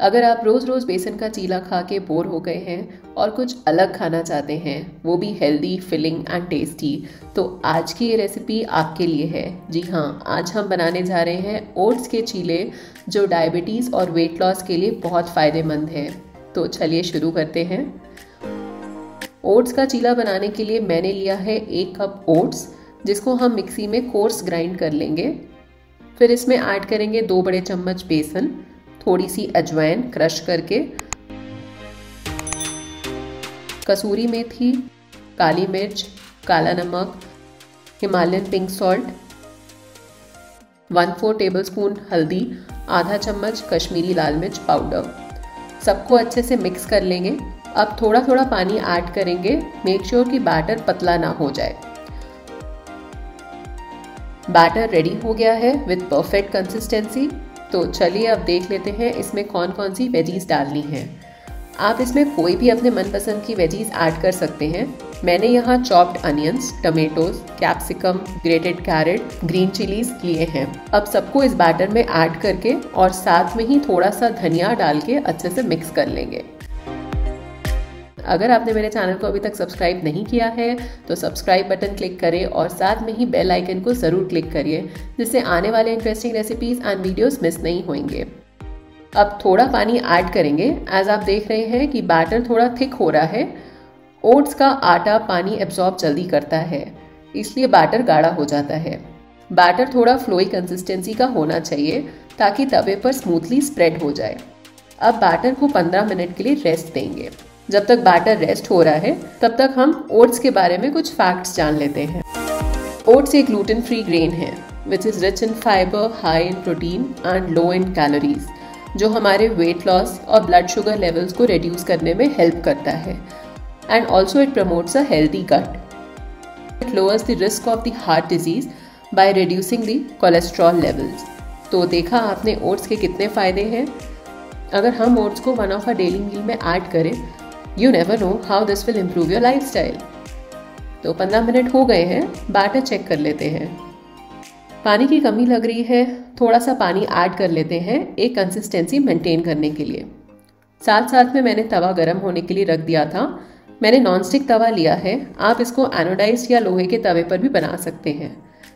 अगर आप रोज़ रोज़ बेसन का चीला खा के बोर हो गए हैं और कुछ अलग खाना चाहते हैं, वो भी हेल्दी, फिलिंग एंड टेस्टी, तो आज की ये रेसिपी आपके लिए है। जी हाँ, आज हम बनाने जा रहे हैं ओट्स के चीले, जो डायबिटीज़ और वेट लॉस के लिए बहुत फ़ायदेमंद है। तो चलिए शुरू करते हैं। ओट्स का चीला बनाने के लिए मैंने लिया है 1 कप ओट्स, जिसको हम मिक्सी में कोर्स ग्राइंड कर लेंगे। फिर इसमें ऐड करेंगे 2 बड़े चम्मच बेसन, थोड़ी सी अजवाइन क्रश करके, कसूरी मेथी, काली मिर्च, काला नमक, हिमालयन पिंक सॉल्ट, 1/4 टेबलस्पून हल्दी, आधा चम्मच कश्मीरी लाल मिर्च पाउडर। सबको अच्छे से मिक्स कर लेंगे। अब थोड़ा थोड़ा पानी ऐड करेंगे। मेक श्योर कि बैटर पतला ना हो जाए। बैटर रेडी हो गया है विद परफेक्ट कंसिस्टेंसी। तो चलिए अब देख लेते हैं इसमें कौन कौन सी वेजीज डालनी है। आप इसमें कोई भी अपने मनपसंद की वेजीज ऐड कर सकते हैं। मैंने यहाँ chopped onions, tomatoes, capsicum, grated carrot, green chillies लिए हैं। अब सबको इस बैटर में ऐड करके और साथ में ही थोड़ा सा धनिया डाल के अच्छे से मिक्स कर लेंगे। अगर आपने मेरे चैनल को अभी तक सब्सक्राइब नहीं किया है तो सब्सक्राइब बटन क्लिक करें और साथ में ही बेल आइकन को ज़रूर क्लिक करिए, जिससे आने वाले interesting recipes and videos miss नहीं होंगे। अब थोड़ा पानी ऐड करेंगे। एज आप देख रहे हैं कि बैटर थोड़ा थिक हो रहा है। ओट्स का आटा पानी एब्जॉर्ब जल्दी करता है, इसलिए बैटर गाढ़ा हो जाता है। बैटर थोड़ा फ्लोई कंसिस्टेंसी का होना चाहिए ताकि तवे पर स्मूथली स्प्रेड हो जाए। अब बैटर को 15 मिनट के लिए रेस्ट देंगे। जब तक बैटर रेस्ट हो रहा है तब तक हम ओट्स के बारे में कुछ फैक्ट्स जान लेते हैं। ओट्स एक ग्लूटेन फ्री ग्रेन है which is rich in fibre, high in protein and low in calories, जो हमारे वेट लॉस और ब्लड शुगर लेवल्स को रिड्यूस करने में हेल्प करता है। And also it promotes a healthy gut. It lowers the risk of the heart disease by reducing the cholesterol levels. तो देखा आपने ओट्स के कितने फ़ायदे हैं। अगर हम ओट्स को one of a daily meal में ऐड करें, You never know how this will improve your lifestyle। तो 15 मिनट हो गए हैं। बैटर चेक कर लेते हैं। पानी की कमी लग रही है, थोड़ा सा पानी ऐड कर लेते हैं एक कंसिस्टेंसी मेंटेन करने के लिए। साथ साथ में मैंने तवा गर्म होने के लिए रख दिया था। मैंने नॉनस्टिक तवा लिया है। आप इसको एनोडाइज्ड या लोहे के तवे पर भी बना सकते हैं।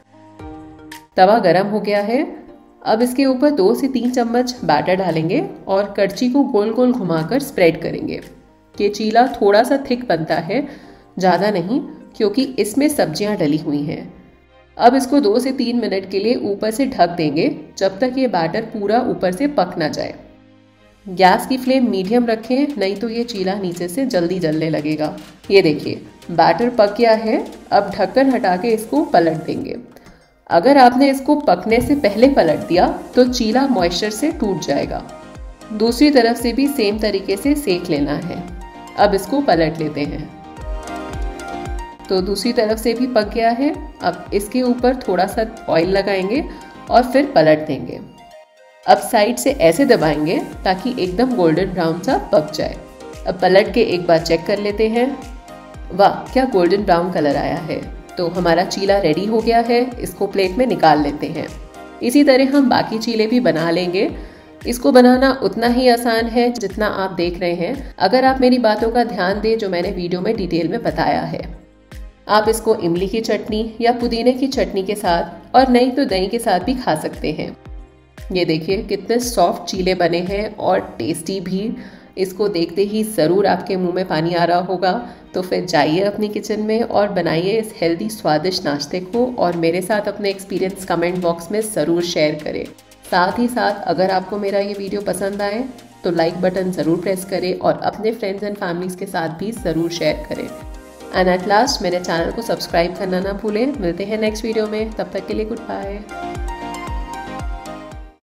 तवा गर्म हो गया है। अब इसके ऊपर 2 से 3 चम्मच बैटर डालेंगे और करछी को गोल गोल घुमाकर स्प्रेड करेंगे। ये चीला थोड़ा सा थिक बनता है, ज़्यादा नहीं, क्योंकि इसमें सब्जियां डली हुई हैं। अब इसको 2 से 3 मिनट के लिए ऊपर से ढक देंगे जब तक ये बैटर पूरा ऊपर से पक ना जाए। गैस की फ्लेम मीडियम रखें, नहीं तो ये चीला नीचे से जल्दी जलने लगेगा। ये देखिए बैटर पक गया है। अब ढक्कन हटा के इसको पलट देंगे। अगर आपने इसको पकने से पहले पलट दिया तो चीला मॉइस्चर से टूट जाएगा। दूसरी तरफ से भी सेम तरीके से सेक लेना है। अब इसको पलट लेते हैं। तो दूसरी तरफ से भी पक गया है। अब इसके ऊपर थोड़ा सा ऑयल लगाएंगे और फिर पलट देंगे। अब साइड से ऐसे दबाएंगे ताकि एकदम गोल्डन ब्राउन सा पक जाए। अब पलट के एक बार चेक कर लेते हैं। वाह, क्या गोल्डन ब्राउन कलर आया है। तो हमारा चीला रेडी हो गया है। इसको प्लेट में निकाल लेते हैं। इसी तरह हम बाकी चीले भी बना लेंगे। इसको बनाना उतना ही आसान है जितना आप देख रहे हैं, अगर आप मेरी बातों का ध्यान दें जो मैंने वीडियो में डिटेल में बताया है। आप इसको इमली की चटनी या पुदीने की चटनी के साथ और नहीं तो दही के साथ भी खा सकते हैं। ये देखिए कितने सॉफ्ट चीले बने हैं और टेस्टी भी। इसको देखते ही ज़रूर आपके मुंह में पानी आ रहा होगा। तो फिर जाइए अपनी किचन में और बनाइए इस हेल्दी स्वादिष्ट नाश्ते को, और मेरे साथ अपने एक्सपीरियंस कमेंट बॉक्स में ज़रूर शेयर करें। साथ ही साथ अगर आपको मेरा ये वीडियो पसंद आए तो लाइक बटन ज़रूर प्रेस करें और अपने फ्रेंड्स एंड फैमिलीज़ के साथ भी ज़रूर शेयर करें। एंड एट लास्ट मेरे चैनल को सब्सक्राइब करना ना भूलें। मिलते हैं नेक्स्ट वीडियो में, तब तक के लिए गुड बाय।